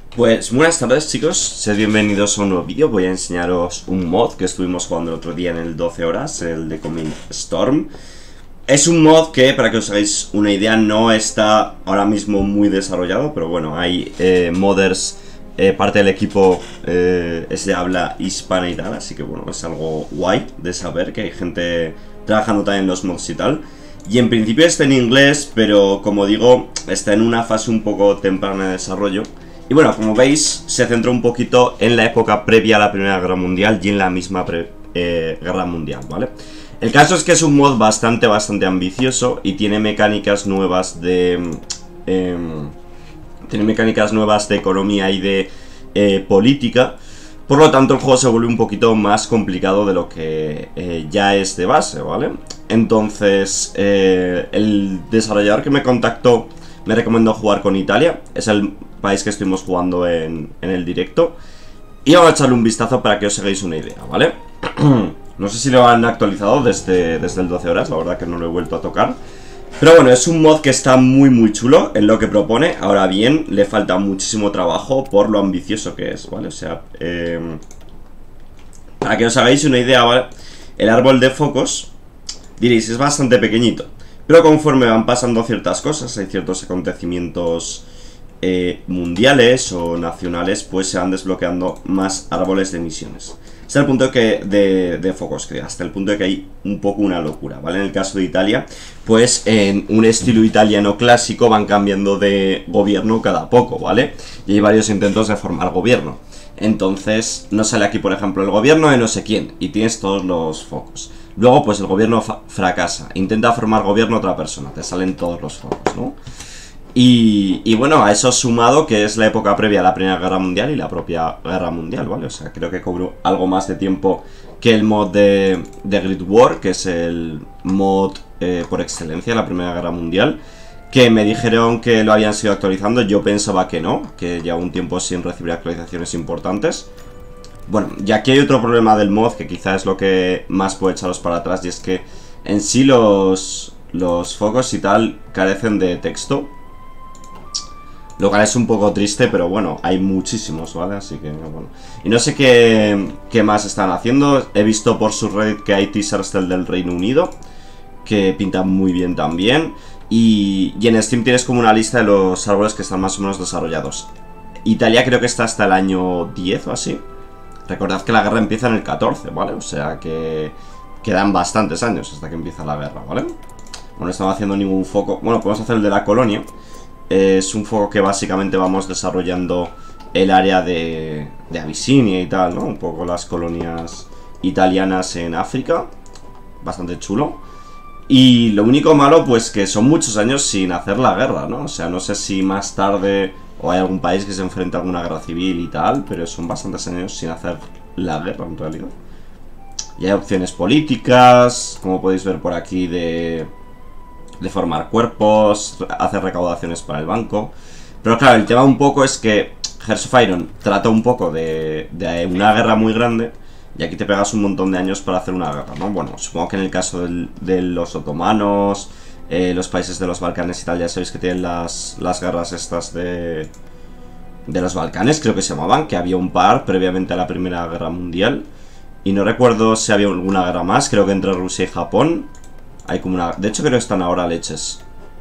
Pues buenas tardes chicos, sed bienvenidos a un nuevo vídeo. Voy a enseñaros un mod que estuvimos jugando el otro día en el 12 horas, el de Coming Storm. Es un mod que, para que os hagáis una idea, no está ahora mismo muy desarrollado, pero bueno, hay modders, parte del equipo es de habla hispana y tal, así que bueno, es algo guay de saber que hay gente trabajando también en los mods y tal. Y en principio está en inglés, pero como digo, está en una fase un poco temprana de desarrollo. Y bueno, como veis, se centra un poquito en la época previa a la Primera Guerra Mundial y en la misma Guerra Mundial, ¿vale? El caso es que es un mod bastante ambicioso y tiene mecánicas nuevas de... economía y de política. Por lo tanto, el juego se vuelve un poquito más complicado de lo que ya es de base, ¿vale? Entonces, el desarrollador que me contactó me recomendó jugar con Italia. Es el país que estuvimos jugando en el directo. Y vamos a echarle un vistazo para que os hagáis una idea, ¿vale? No sé si lo han actualizado desde el 12 horas, la verdad que no lo he vuelto a tocar. Pero bueno, es un mod que está muy chulo en lo que propone. Ahora bien, le falta muchísimo trabajo por lo ambicioso que es, ¿vale? O sea, para que os hagáis una idea, ¿vale? El árbol de focos, diréis, es bastante pequeñito. Pero conforme van pasando ciertas cosas, hay ciertos acontecimientos mundiales o nacionales, pues se van desbloqueando más árboles de misiones. Hasta el punto de focos, que hasta el punto de que hay un poco una locura, ¿vale? En el caso de Italia, pues en un estilo italiano clásico van cambiando de gobierno cada poco, ¿vale? Y hay varios intentos de formar gobierno. Entonces, no sale aquí, por ejemplo, el gobierno de no sé quién, y tienes todos los focos. Luego, pues el gobierno fracasa, intenta formar gobierno otra persona, te salen todos los focos, ¿no? Y bueno, a eso sumado que es la época previa a la Primera Guerra Mundial y la propia Guerra Mundial, ¿vale? O sea, creo que cobró algo más de tiempo que el mod de Grid War, que es el mod por excelencia de la Primera Guerra Mundial, que me dijeron que lo habían sido actualizando. Yo pensaba que no, que lleva un tiempo sin recibir actualizaciones importantes. Bueno, y aquí hay otro problema del mod, que quizá es lo que más puede echaros para atrás, y es que en sí los focos y tal carecen de texto. Lo cual es un poco triste, pero bueno, hay muchísimos, ¿vale? Así que, bueno. Y no sé qué más están haciendo. He visto por subreddit que hay teasers del Reino Unido, que pintan muy bien también. Y en Steam tienes como una lista de los árboles que están más o menos desarrollados. Italia creo que está hasta el año 10 o así. Recordad que la guerra empieza en el 14, ¿vale? O sea que quedan bastantes años hasta que empieza la guerra, ¿vale? Bueno, no estamos haciendo ningún foco. Bueno, podemos hacer el de la colonia. Es un foco que básicamente vamos desarrollando el área de Abisinia y tal, ¿no? Un poco las colonias italianas en África. Bastante chulo. Y lo único malo, pues que son muchos años sin hacer la guerra, ¿no? O sea, no sé si más tarde o hay algún país que se enfrenta a alguna guerra civil y tal, pero son bastantes años sin hacer la guerra en realidad. Y hay opciones políticas, como podéis ver por aquí, de formar cuerpos, hacer recaudaciones para el banco. Pero claro, el tema un poco es que Hearts of Iron trata un poco de una guerra muy grande, y aquí te pegas un montón de años para hacer una guerra, ¿no? Bueno, supongo que en el caso de los otomanos, los países de los Balcanes y tal, ya sabéis que tienen las guerras estas de los Balcanes, creo que se llamaban, que había un par previamente a la Primera Guerra Mundial. Y no recuerdo si había alguna guerra más, creo que entre Rusia y Japón hay como una... De hecho creo que están ahora a leches.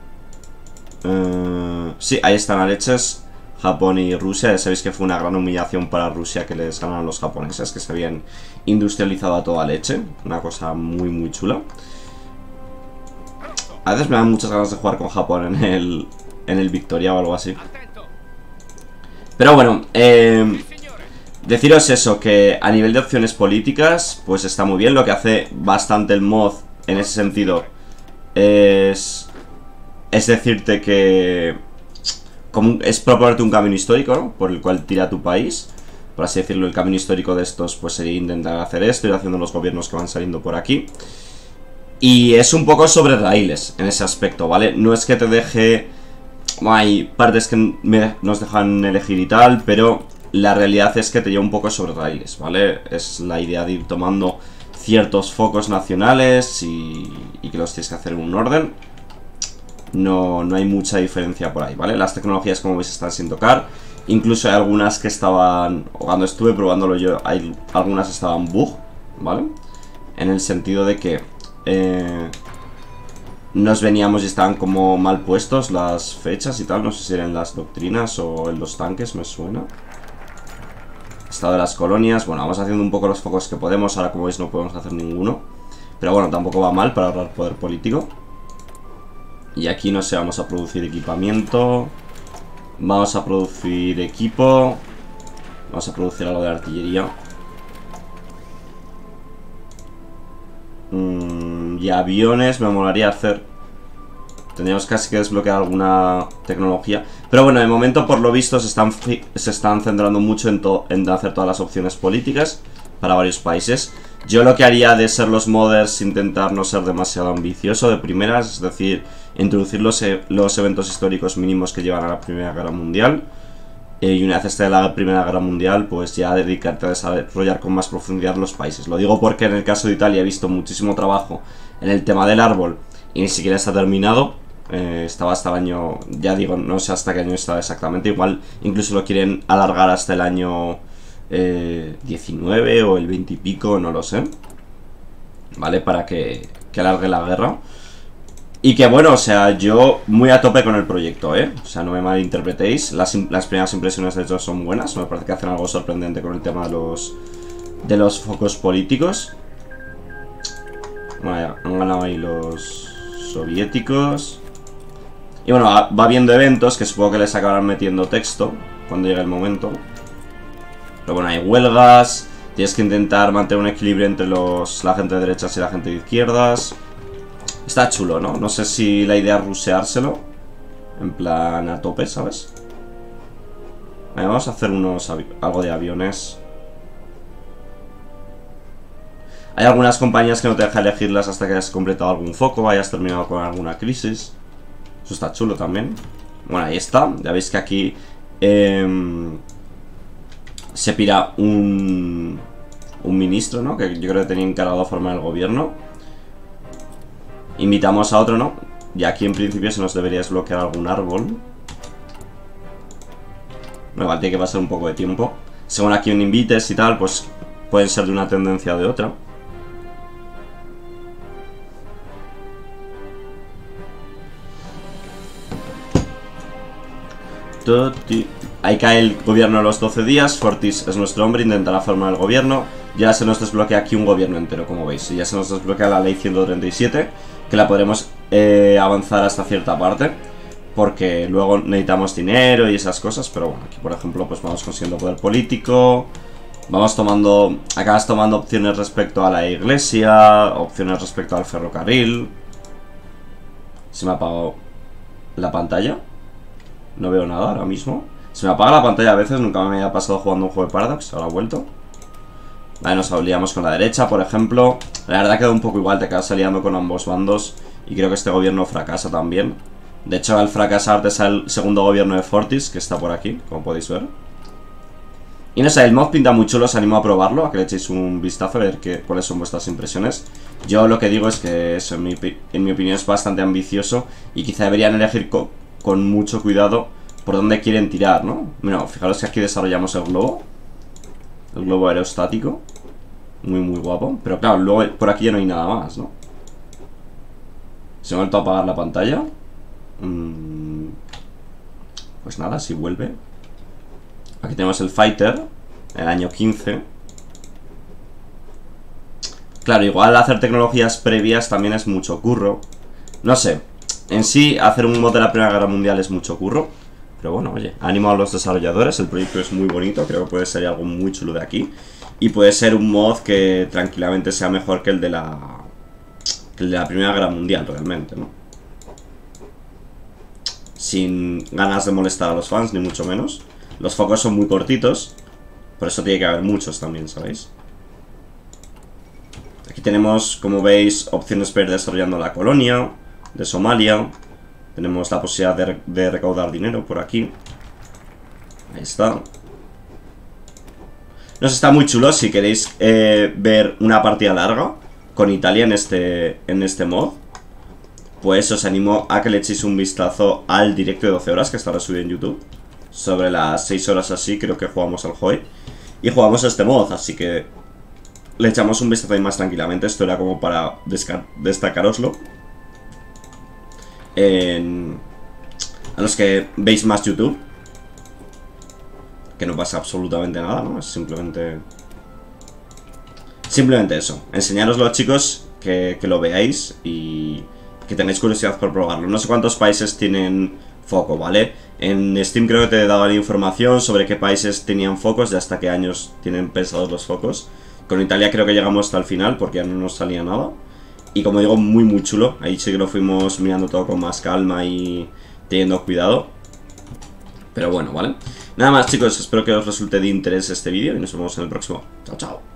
Sí, ahí están a leches Japón y Rusia. Ya sabéis que fue una gran humillación para Rusia que les ganaron los japoneses, que se habían industrializado a toda leche. Una cosa muy chula. A veces me dan muchas ganas de jugar con Japón en el Victoria o algo así. Pero bueno, deciros eso, que a nivel de opciones políticas, pues está muy bien. Lo que hace bastante el mod en ese sentido es decirte que es proponerte un camino histórico, ¿no? Por el cual tira tu país. Por así decirlo, el camino histórico de estos pues sería intentar hacer esto, ir haciendo los gobiernos que van saliendo por aquí. Y es un poco sobre raíles en ese aspecto, ¿vale? No es que te deje... Bueno, hay partes que nos dejan elegir y tal, pero la realidad es que te lleva un poco sobre raíles, ¿vale? Es la idea de ir tomando ciertos focos nacionales y que los tienes que hacer en un orden. No hay mucha diferencia por ahí, ¿vale? Las tecnologías, como veis, están sin tocar. Incluso hay algunas que estaban, cuando estuve probándolo yo, hay algunas estaban bug, ¿vale? En el sentido de que nos veníamos y estaban como mal puestos las fechas y tal. No sé si eran las doctrinas o en los tanques, me suena. Estado de las colonias. Bueno, vamos haciendo un poco los focos que podemos. Ahora, como veis, no podemos hacer ninguno. Pero bueno, tampoco va mal para ahorrar poder político. Y aquí, no sé, vamos a producir equipamiento. Vamos a producir equipo. Vamos a producir algo de artillería. Y aviones me molaría hacer. Tendríamos casi que desbloquear alguna tecnología. Pero bueno, de momento, por lo visto, se están centrando mucho en hacer todas las opciones políticas para varios países. Yo lo que haría de ser los modders, intentar no ser demasiado ambicioso de primeras, es decir, introducir los eventos históricos mínimos que llevan a la Primera Guerra Mundial. Y una vez esté la Primera Guerra Mundial, pues ya dedicarte a desarrollar con más profundidad los países. Lo digo porque en el caso de Italia he visto muchísimo trabajo en el tema del árbol y ni siquiera está terminado. Estaba hasta el año, ya digo, no sé hasta qué año está exactamente. Igual incluso lo quieren alargar hasta el año 19 o el 20 y pico, no lo sé. ¿Vale? Para que alargue la guerra. Y que bueno, o sea, yo muy a tope con el proyecto, ¿eh? O sea, no me malinterpretéis. Las primeras impresiones de hecho son buenas. Me parece que hacen algo sorprendente con el tema de los focos políticos. Bueno, han ganado ahí los soviéticos. Y bueno, va habiendo eventos que supongo que les acabarán metiendo texto cuando llegue el momento. Pero bueno, hay huelgas. Tienes que intentar mantener un equilibrio entre la gente de derechas y la gente de izquierdas. Está chulo, ¿no? No sé si la idea es rusheárselo. En plan a tope, ¿sabes? Vale, vamos a hacer algo de aviones. Hay algunas compañías que no te dejan elegirlas hasta que hayas completado algún foco, hayas terminado con alguna crisis. Eso está chulo también. Bueno, ahí está. Ya veis que aquí se pira un ministro, ¿no? Que yo creo que tenía encargado de formar el gobierno. Invitamos a otro, ¿no? Y aquí en principio se nos debería desbloquear algún árbol. Bueno, igual tiene que pasar un poco de tiempo. Según a quién invites y tal, pues pueden ser de una tendencia o de otra. Ahí cae el gobierno a los 12 días. Fortis es nuestro hombre, intentará formar el gobierno. Ya se nos desbloquea aquí un gobierno entero, como veis. Y ya se nos desbloquea la ley 137, que la podremos avanzar hasta cierta parte, porque luego necesitamos dinero y esas cosas. Pero bueno, aquí por ejemplo pues vamos consiguiendo poder político. Acabas tomando opciones respecto a la iglesia, opciones respecto al ferrocarril. Se me ha apagado la pantalla. No veo nada ahora mismo. Se me apaga la pantalla a veces, nunca me había pasado jugando un juego de Paradox, ahora ha vuelto. Vale, nos aliamos con la derecha, por ejemplo. La verdad queda un poco igual, te acabas aliando con ambos bandos. Y creo que este gobierno fracasa también. De hecho, al fracasar te sale el segundo gobierno de Fortis, que está por aquí, como podéis ver. Y no sé, el mod pinta muy chulo, os animo a probarlo, a que le echéis un vistazo, a ver cuáles son vuestras impresiones. Yo lo que digo es que eso, en mi opinión, es bastante ambicioso. Y quizá deberían elegir con mucho cuidado por dónde quieren tirar, ¿no? Bueno, fijaros que aquí desarrollamos el globo. El globo aerostático. Muy, muy guapo. Pero claro, luego por aquí ya no hay nada más, ¿no? Se me ha vuelto a apagar la pantalla. Pues nada, si vuelve. Aquí tenemos el Fighter, el año 15. Claro, igual hacer tecnologías previas también es mucho curro. No sé, en sí hacer un mod de la Primera Guerra Mundial es mucho curro. Pero bueno, oye, ánimo a los desarrolladores. El proyecto es muy bonito, creo que puede ser algo muy chulo de aquí. Y puede ser un mod que tranquilamente sea mejor que el de la Primera Guerra Mundial, realmente, ¿no? Sin ganas de molestar a los fans, ni mucho menos. Los focos son muy cortitos, por eso tiene que haber muchos también, ¿sabéis? Aquí tenemos, como veis, opciones para ir desarrollando la colonia de Somalia. Tenemos la posibilidad de recaudar dinero por aquí. Ahí está. Nos está muy chulo. Si queréis ver una partida larga con Italia en este mod, pues os animo a que le echéis un vistazo al directo de 12 horas que estará subido en YouTube. sobre las 6 horas así, creo que jugamos al Hoi. Y jugamos a este mod, así que le echamos un vistazo ahí más tranquilamente. Esto era como para destacaroslo. A los que veis más YouTube. Que no pasa absolutamente nada, ¿no? Es simplemente eso. Enseñároslo, chicos, que lo veáis y que tengáis curiosidad por probarlo. No sé cuántos países tienen foco, ¿vale? En Steam creo que te daban información sobre qué países tenían focos y hasta qué años tienen pensados los focos. Con Italia creo que llegamos hasta el final porque ya no nos salía nada. Y como digo, muy chulo. Ahí sí que lo fuimos mirando todo con más calma y teniendo cuidado. Pero bueno, ¿vale? Nada más, chicos, espero que os resulte de interés este vídeo y nos vemos en el próximo. Chao, chao.